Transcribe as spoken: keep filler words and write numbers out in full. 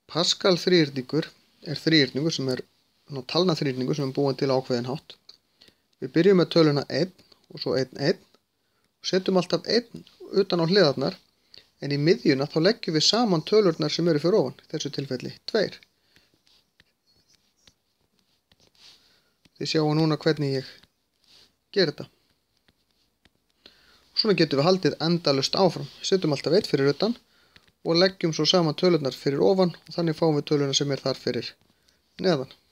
Pascal þríhyrningur er þríhyrningur sem er talna þríhyrningur sem er búin til ákveðin hátt. Við byrjum með töluna einn og svo einn, einn og setjum alltaf einn utan á hliðarnar, en í miðjuna þá leggjum við saman tölurnar sem eru fyrir ofan, í þessu tilfelli tveir. Þið sjáum núna hvernig ég ger þetta. Og svona getum við haldið endalaust áfram. Setjum alltaf einn fyrir utan og leggjum svo saman tölurnar fyrir ofan og þannig fáum við töluna sem er þar fyrir neðan.